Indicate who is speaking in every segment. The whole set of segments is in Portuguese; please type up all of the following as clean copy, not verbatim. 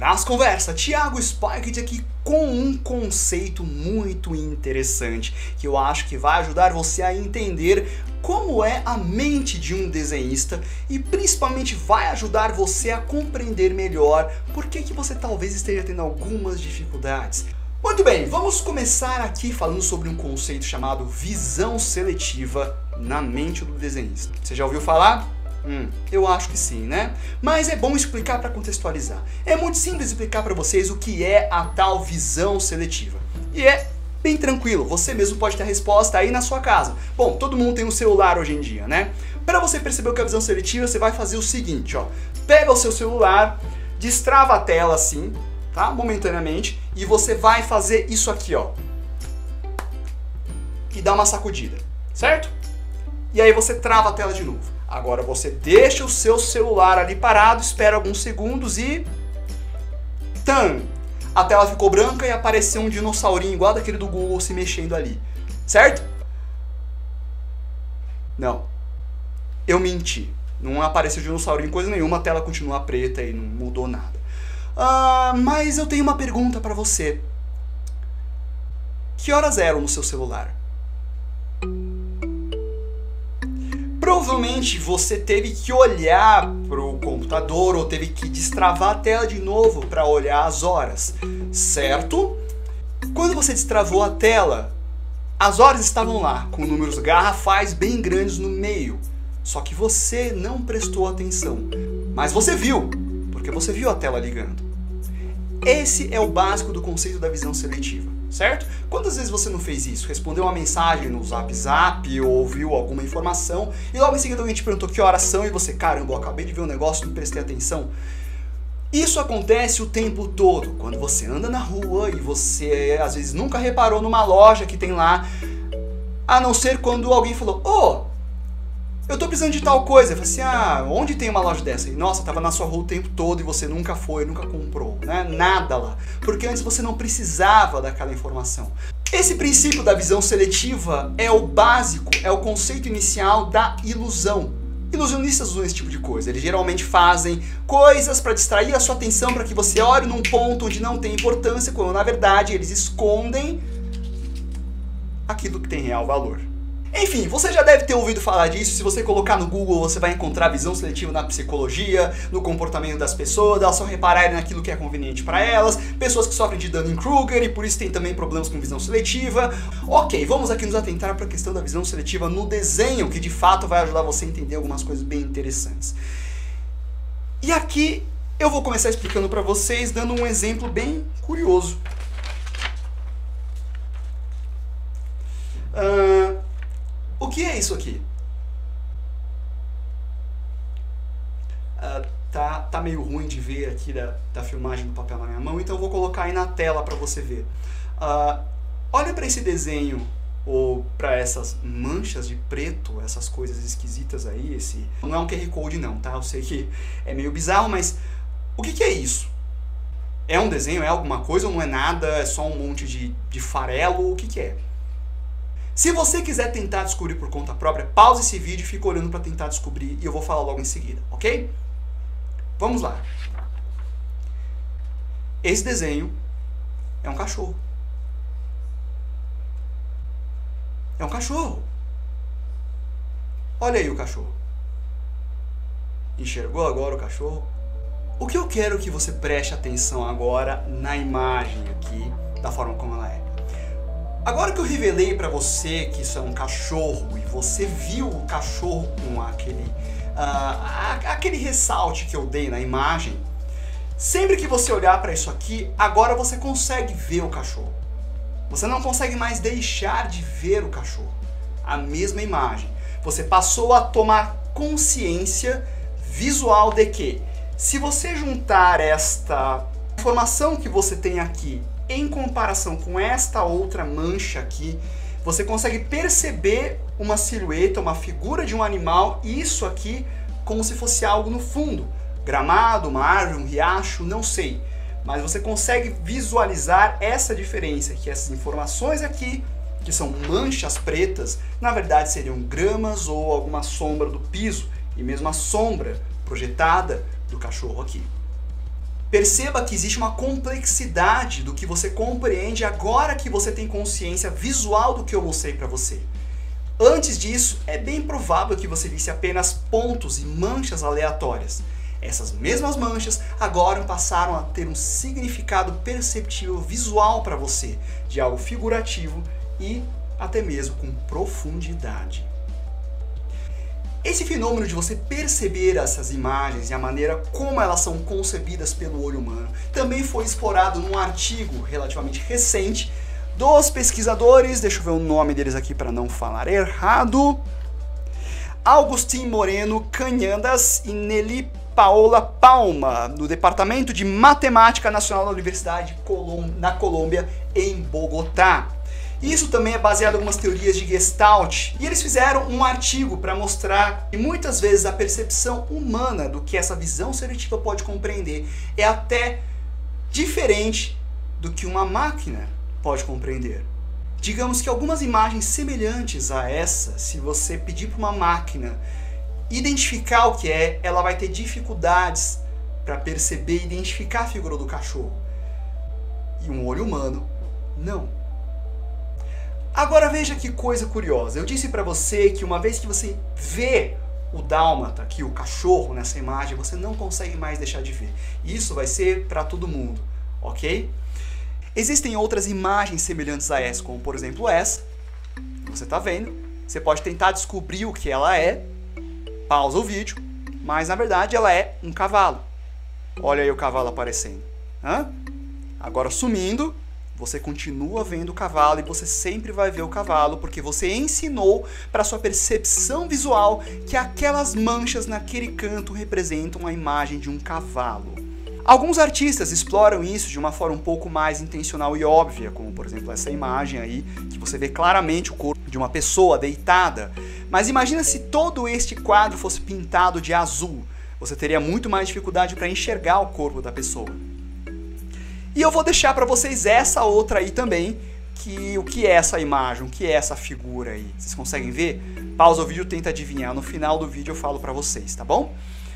Speaker 1: Nas conversas, Thiago Spiked aqui com um conceito muito interessante que eu acho que vai ajudar você a entender como é a mente de um desenhista e principalmente vai ajudar você a compreender melhor por que você talvez esteja tendo algumas dificuldades. Muito bem, vamos começar aqui falando sobre um conceito chamado visão seletiva na mente do desenhista. Você já ouviu falar? Eu acho que sim, né? Mas é bom explicar para contextualizar. É muito simples explicar para vocês o que é a tal visão seletiva. E é bem tranquilo, você mesmo pode ter a resposta aí na sua casa. Bom, todo mundo tem um celular hoje em dia, né? Para você perceber o que é a visão seletiva, você vai fazer o seguinte, ó. Pega o seu celular, destrava a tela assim, tá? Momentaneamente, e você vai fazer isso aqui, ó. E dá uma sacudida, certo? E aí você trava a tela de novo. Agora você deixa o seu celular ali parado, espera alguns segundos e... Tam! A tela ficou branca e apareceu um dinossaurinho igual daquele do Google se mexendo ali. Certo? Não. Eu menti. Não apareceu dinossaurinho coisa nenhuma, a tela continua preta e não mudou nada. Mas eu tenho uma pergunta para você. Que horas eram no seu celular? Provavelmente você teve que olhar para o computador ou teve que destravar a tela de novo para olhar as horas, certo? Quando você destravou a tela, as horas estavam lá, com números garrafais bem grandes no meio. Só que você não prestou atenção, mas você viu, porque você viu a tela ligando. Esse é o básico do conceito da visão seletiva. Certo? Quantas vezes você não fez isso? Respondeu uma mensagem no Zap ou ouviu alguma informação e logo em seguida alguém te perguntou que horas são e você, caramba, eu acabei de ver um negócio e não prestei atenção. Isso acontece o tempo todo, quando você anda na rua e você às vezes nunca reparou numa loja que tem lá, a não ser quando alguém falou, eu tô precisando de tal coisa. Eu falei assim, onde tem uma loja dessa? E nossa, tava na sua rua o tempo todo e você nunca foi, nunca comprou, né? Nada lá. Porque antes você não precisava daquela informação. Esse princípio da visão seletiva é o básico, é o conceito inicial da ilusão. Ilusionistas usam esse tipo de coisa. Eles geralmente fazem coisas para distrair a sua atenção para que você olhe num ponto onde não tem importância, quando na verdade eles escondem aquilo que tem real valor. Enfim, você já deve ter ouvido falar disso. Se você colocar no Google, você vai encontrar visão seletiva na psicologia, no comportamento das pessoas, elas só repararem naquilo que é conveniente para elas, pessoas que sofrem de Dunning-Kruger e por isso tem também problemas com visão seletiva. Ok, vamos aqui nos atentar para a questão da visão seletiva no desenho, que de fato vai ajudar você a entender algumas coisas bem interessantes. E aqui eu vou começar explicando para vocês, dando um exemplo bem curioso. O que é isso aqui? Tá meio ruim de ver aqui da filmagem do papel na minha mão, então eu vou colocar aí na tela para você ver. Olha para esse desenho, ou para essas manchas de preto, essas coisas esquisitas aí. Não é um QR Code não, tá? Eu sei que é meio bizarro, mas o que é isso? É um desenho? É alguma coisa ou não é nada? É só um monte de farelo? O que é? Se você quiser tentar descobrir por conta própria, pause esse vídeo e fica olhando para tentar descobrir e eu vou falar logo em seguida, ok? Vamos lá. Esse desenho é um cachorro. É um cachorro. Olha aí o cachorro. Enxergou agora o cachorro? O que eu quero que você preste atenção agora na imagem aqui, da forma como ela é. Agora que eu revelei para você que isso é um cachorro e você viu o cachorro com aquele ressalte que eu dei na imagem, sempre que você olhar para isso aqui, agora você consegue ver o cachorro. Você não consegue mais deixar de ver o cachorro. A mesma imagem. Você passou a tomar consciência visual de que, se você juntar esta informação que você tem aqui em comparação com esta outra mancha aqui, você consegue perceber uma silhueta, uma figura de um animal, isso aqui como se fosse algo no fundo. Gramado, uma árvore, um riacho, não sei. Mas você consegue visualizar essa diferença, que essas informações aqui, que são manchas pretas, na verdade seriam gramas ou alguma sombra do piso, e mesmo a sombra projetada do cachorro aqui. Perceba que existe uma complexidade do que você compreende agora que você tem consciência visual do que eu mostrei para você. Antes disso, é bem provável que você visse apenas pontos e manchas aleatórias. Essas mesmas manchas agora passaram a ter um significado perceptível visual para você, de algo figurativo e até mesmo com profundidade. Esse fenômeno de você perceber essas imagens e a maneira como elas são concebidas pelo olho humano também foi explorado num artigo relativamente recente dos pesquisadores, deixa eu ver o nome deles aqui para não falar errado, Agustín Moreno Cañadas e Nelly Paola Palma, do Departamento de Matemática Nacional da Universidade na Colômbia, em Bogotá. Isso também é baseado em algumas teorias de Gestalt, e eles fizeram um artigo para mostrar que muitas vezes a percepção humana do que essa visão seletiva pode compreender é até diferente do que uma máquina pode compreender. Digamos que algumas imagens semelhantes a essa, se você pedir para uma máquina identificar o que é, ela vai ter dificuldades para perceber e identificar a figura do cachorro. E um olho humano, não. Agora veja que coisa curiosa. Eu disse para você que uma vez que você vê o dálmata, aqui o cachorro nessa imagem, você não consegue mais deixar de ver. Isso vai ser para todo mundo, ok? Existem outras imagens semelhantes a essa, como por exemplo essa. Você está vendo. Você pode tentar descobrir o que ela é. Pausa o vídeo. Mas na verdade ela é um cavalo. Olha aí o cavalo aparecendo. Agora sumindo. Você continua vendo o cavalo e você sempre vai ver o cavalo porque você ensinou para sua percepção visual que aquelas manchas naquele canto representam a imagem de um cavalo. Alguns artistas exploram isso de uma forma um pouco mais intencional e óbvia, como por exemplo essa imagem aí, que você vê claramente o corpo de uma pessoa deitada. Mas imagina se todo este quadro fosse pintado de azul. Você teria muito mais dificuldade para enxergar o corpo da pessoa. E eu vou deixar para vocês essa outra aí também, o que é essa imagem, o que é essa figura aí. Vocês conseguem ver? Pausa o vídeo, tenta adivinhar. No final do vídeo eu falo para vocês, tá bom?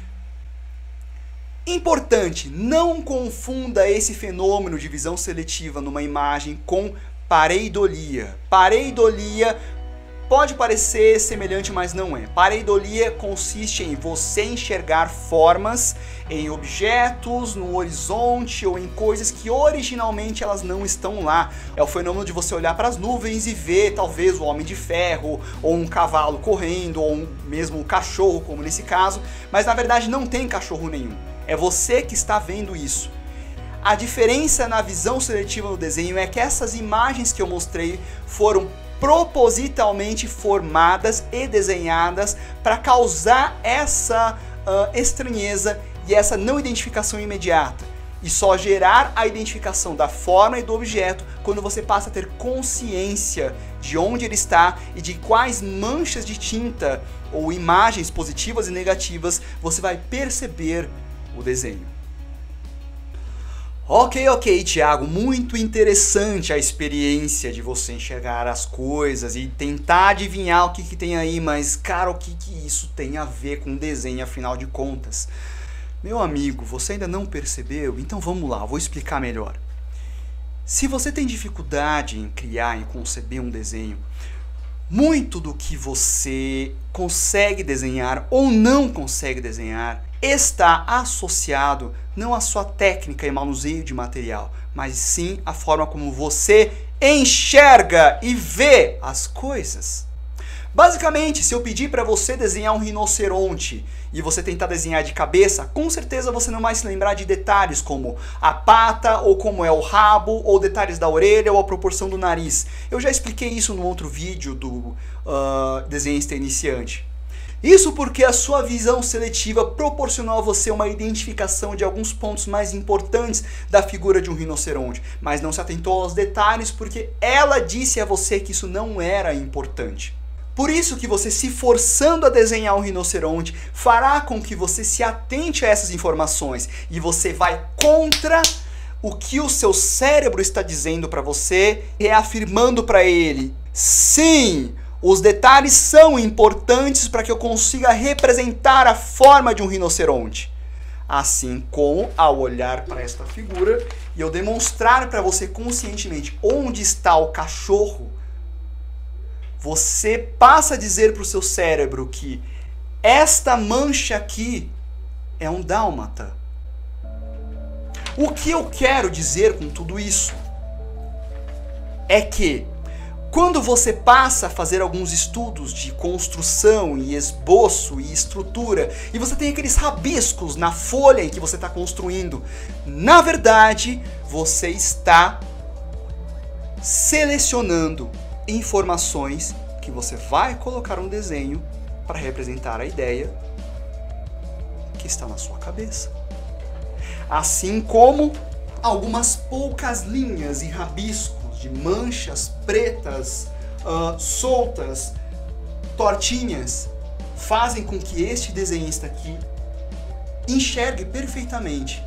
Speaker 1: Importante, não confunda esse fenômeno de visão seletiva numa imagem com pareidolia. Pareidolia pode parecer semelhante, mas não é. Pareidolia consiste em você enxergar formas em objetos, no horizonte ou em coisas que originalmente elas não estão lá. É o fenômeno de você olhar para as nuvens e ver talvez o Homem de Ferro, ou um cavalo correndo, ou mesmo um cachorro, como nesse caso, mas na verdade não tem cachorro nenhum. É você que está vendo isso. A diferença na visão seletiva no desenho é que essas imagens que eu mostrei foram propositalmente formadas e desenhadas para causar essa estranheza e essa não identificação imediata, e só gerar a identificação da forma e do objeto quando você passa a ter consciência de onde ele está e de quais manchas de tinta ou imagens positivas e negativas você vai perceber o desenho. Ok, Thiago, muito interessante a experiência de você enxergar as coisas e tentar adivinhar o que tem aí, mas cara, o que isso tem a ver com desenho afinal de contas? Meu amigo, você ainda não percebeu? Então vamos lá, vou explicar melhor. Se você tem dificuldade em criar, em conceber um desenho, muito do que você consegue desenhar ou não consegue desenhar está associado não à sua técnica e manuseio de material, mas sim à forma como você enxerga e vê as coisas. Basicamente, se eu pedir para você desenhar um rinoceronte e você tentar desenhar de cabeça, com certeza você não vai se lembrar de detalhes como a pata, ou como é o rabo, ou detalhes da orelha, ou a proporção do nariz. Eu já expliquei isso no outro vídeo do desenhista iniciante. Isso porque a sua visão seletiva proporcionou a você uma identificação de alguns pontos mais importantes da figura de um rinoceronte, mas não se atentou aos detalhes porque ela disse a você que isso não era importante. Por isso que você se forçando a desenhar um rinoceronte fará com que você se atente a essas informações e você vai contra o que o seu cérebro está dizendo para você, reafirmando para ele: sim, os detalhes são importantes para que eu consiga representar a forma de um rinoceronte. Assim como ao olhar para esta figura e eu demonstrar para você conscientemente onde está o cachorro, você passa a dizer para o seu cérebro que esta mancha aqui é um dálmata. O que eu quero dizer com tudo isso é que quando você passa a fazer alguns estudos de construção e esboço e estrutura, e você tem aqueles rabiscos na folha em que você está construindo, na verdade, você está selecionando informações que você vai colocar um desenho para representar a ideia que está na sua cabeça. Assim como algumas poucas linhas e rabiscos de manchas pretas, soltas, tortinhas, fazem com que este desenhista aqui enxergue perfeitamente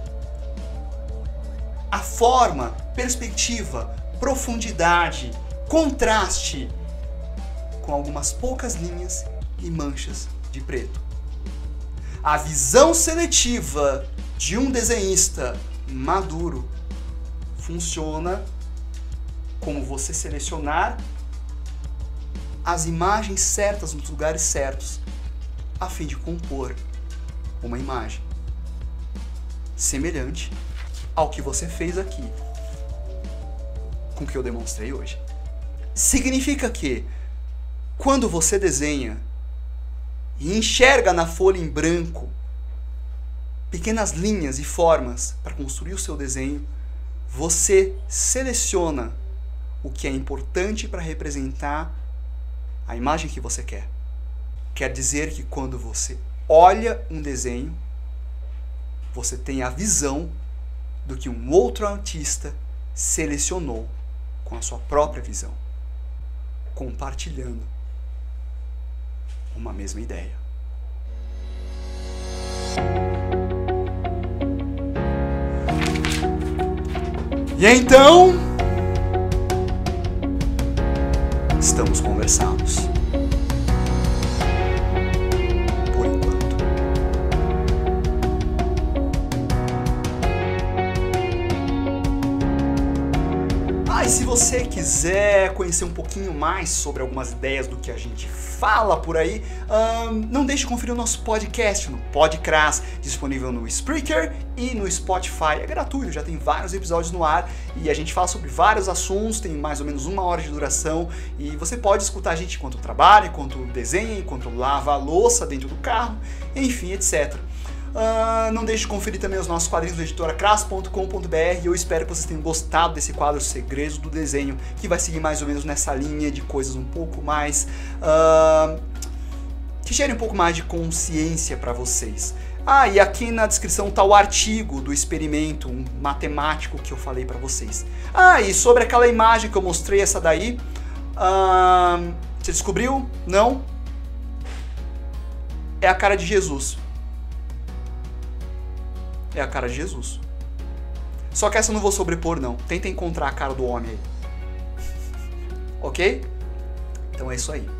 Speaker 1: a forma, perspectiva, profundidade, contraste com algumas poucas linhas e manchas de preto. A visão seletiva de um desenhista maduro funciona como você selecionar as imagens certas nos lugares certos, a fim de compor uma imagem semelhante ao que você fez aqui, com o que eu demonstrei hoje. Significa que, quando você desenha e enxerga na folha em branco pequenas linhas e formas para construir o seu desenho, você seleciona o que é importante para representar a imagem que você quer. Quer dizer que quando você olha um desenho, você tem a visão do que um outro artista selecionou com a sua própria visão, compartilhando uma mesma ideia. E então, estamos conversados. Por enquanto. E se você quiser conhecer um pouquinho mais sobre algumas ideias do que a gente fala por aí, não deixe de conferir o nosso podcast no Podcras, disponível no Spreaker e no Spotify. É gratuito, já tem vários episódios no ar e a gente fala sobre vários assuntos, tem mais ou menos 1 hora de duração e você pode escutar a gente enquanto trabalha, enquanto desenha, enquanto lava a louça dentro do carro, enfim, etc. Não deixe de conferir também os nossos quadrinhos do editoracras.com.br e eu espero que vocês tenham gostado desse quadro Segredos do Desenho, que vai seguir mais ou menos nessa linha de coisas um pouco mais que gerem um pouco mais de consciência para vocês. E aqui na descrição está o artigo do experimento matemático que eu falei para vocês. E sobre aquela imagem que eu mostrei, essa daí, você descobriu? Não? É a cara de Jesus. É a cara de Jesus. Só que essa eu não vou sobrepor, não. Tenta encontrar a cara do homem aí. Ok? Então é isso aí.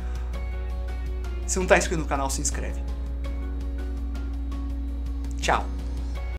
Speaker 1: Se não está inscrito no canal, se inscreve. Tchau.